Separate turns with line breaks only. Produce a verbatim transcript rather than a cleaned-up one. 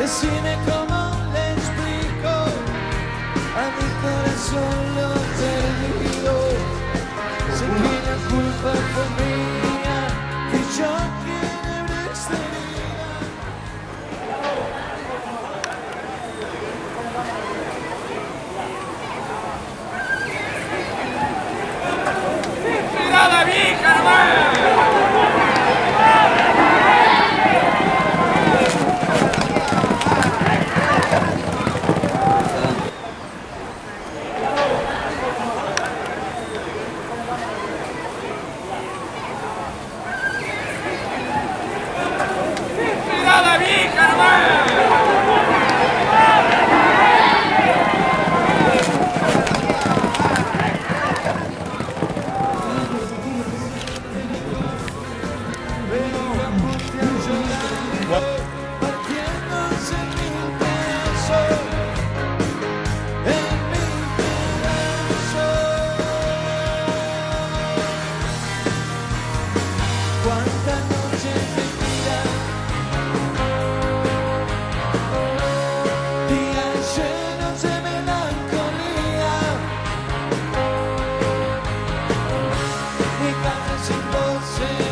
cine, como le explico, a mi corazón lo perdido. Sé que la culpa fue mía, que yo quiebre esta herida.
¡Cuidado, vieja, hermano! ¡Cuidado, vieja, hermano!
Partiéndose en mil pedazos, en mil pedazos. Cuántas noches de vida, días llenos de melancolía, mi casa sin voces.